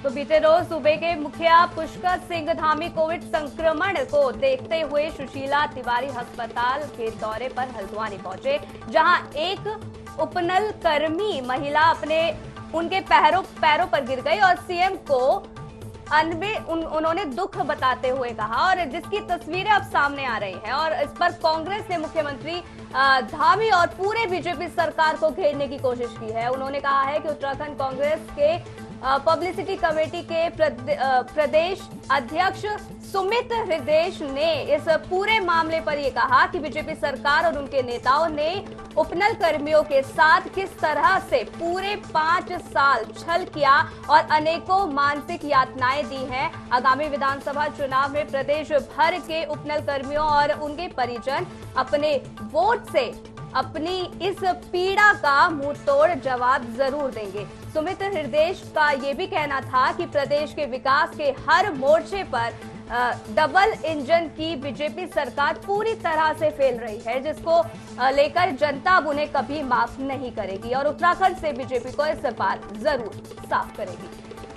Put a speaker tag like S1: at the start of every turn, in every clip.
S1: तो बीते रोज सूबे के मुखिया पुष्कर सिंह धामी कोविड संक्रमण को देखते हुए सुशीला तिवारी अस्पताल के दौरे पर हल्द्वानी पहुंचे, जहां एक उपनल कर्मी महिला उनके पैरों पर गिर गई और सीएम को उन्होंने दुख बताते हुए कहा, और जिसकी तस्वीरें अब सामने आ रही हैं। और इस पर कांग्रेस ने मुख्यमंत्री धामी और पूरे बीजेपी सरकार को घेरने की कोशिश की है। उन्होंने कहा है कि उत्तराखंड कांग्रेस के पब्लिसिटी कमेटी के प्रदेश अध्यक्ष सुमित हृदय ने इस पूरे मामले पर यह कहा कि बीजेपी सरकार और उनके नेताओं ने उपनल कर्मियों के साथ किस तरह से पूरे 5 साल छल किया और अनेकों मानसिक यातनाएं दी हैं। आगामी विधानसभा चुनाव में प्रदेश भर के उपनल कर्मियों और उनके परिजन अपने वोट से अपनी इस पीड़ा का मुंहतोड़ जवाब जरूर देंगे। सुमित हृदय का ये भी कहना था कि प्रदेश के विकास के हर मोर्चे पर डबल इंजन की बीजेपी सरकार पूरी तरह से फेल रही है, जिसको लेकर जनता अब उन्हें कभी माफ नहीं करेगी और उत्तराखंड से बीजेपी को इस बार जरूर साफ करेगी।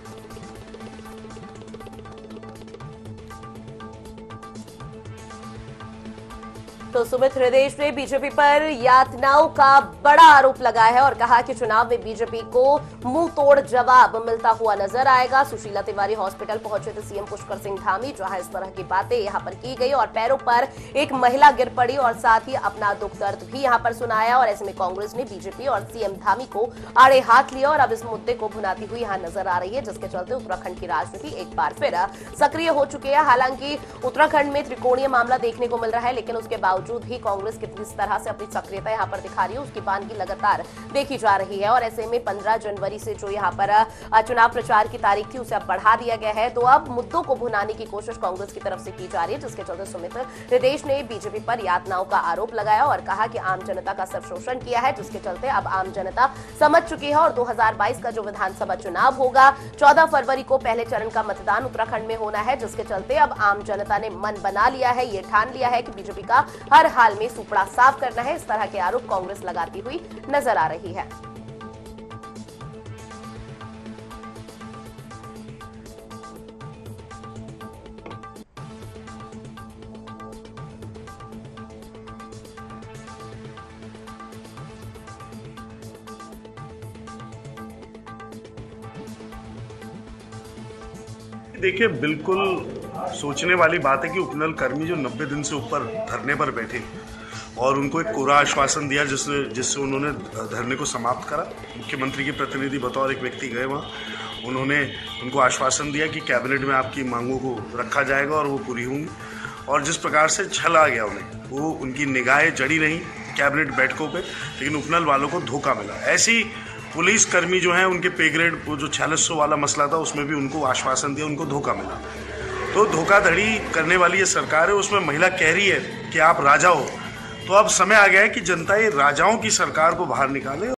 S2: तो सुमित हृदय ने बीजेपी पर यातनाओं का बड़ा आरोप लगाया है और कहा कि चुनाव में बीजेपी को मुंह तोड़ जवाब मिलता हुआ नजर आएगा। सुशीला तिवारी हॉस्पिटल पहुंचे थे सीएम पुष्कर सिंह धामी, जहां इस तरह की बातें यहां पर की गई और पैरों पर एक महिला गिर पड़ी और साथ ही अपना दुख दर्द भी यहां पर सुनाया। और ऐसे में कांग्रेस ने बीजेपी और सीएम धामी को आड़े हाथ लिया और अब इस मुद्दे को भुनाती हुई यहां नजर आ रही है, जिसके चलते उत्तराखंड की राजनीति एक बार फिर सक्रिय हो चुकी है। हालांकि उत्तराखंड में त्रिकोणीय मामला देखने को मिल रहा है, लेकिन उसके बावजूद भी कांग्रेस किस तरह से अपनी सक्रियता यहां पर दिखा रही है उसकी बानगी लगातार देखी जा रही है। और ऐसे में 15 जनवरी से जो यहां पर चुनाव प्रचार की तारीख थी उसे अब बढ़ा दिया गया है। तो अब मुद्दों को भुनाने की कोशिश कांग्रेस की तरफ से की जा रही है, जिसके चलते सुमित हृदय ने बीजेपी पर यातनाओं का आरोप लगाया और कहा कि आम जनता का सब शोषण किया है, जिसके चलते अब आम जनता समझ चुकी है। और 2022 का जो विधानसभा चुनाव होगा 14 फरवरी को पहले चरण का मतदान उत्तराखंड में होना है, जिसके चलते अब आम जनता ने मन बना लिया है, ये ठान लिया है कि बीजेपी का हर हाल में सुपड़ा साफ करना है। इस तरह के आरोप कांग्रेस लगाती हुई नजर आ रही है।
S3: देखिए, बिल्कुल सोचने वाली बात है कि उपनल कर्मी जो 90 दिन से ऊपर धरने पर बैठे और उनको एक कोरा आश्वासन दिया जिससे उन्होंने धरने को समाप्त करा। मुख्यमंत्री के प्रतिनिधि बतौर एक व्यक्ति गए वहाँ, उन्होंने उनको आश्वासन दिया कि कैबिनेट में आपकी मांगों को रखा जाएगा और वो पूरी होंगी। और जिस प्रकार से छल आ गया उन्हें, वो उनकी निगाहें जड़ी नहीं कैबिनेट बैठकों पर, लेकिन उपनल वालों को धोखा मिला। ऐसी पुलिस कर्मी जो हैं उनके पे ग्रेड, वो जो 4600 वाला मसला था उसमें भी उनको आश्वासन दिया, उनको धोखा मिला। तो धोखाधड़ी करने वाली ये सरकार है, उसमें महिला कह रही है कि आप राजा हो। तो अब समय आ गया है कि जनता ये राजाओं की सरकार को बाहर निकाले।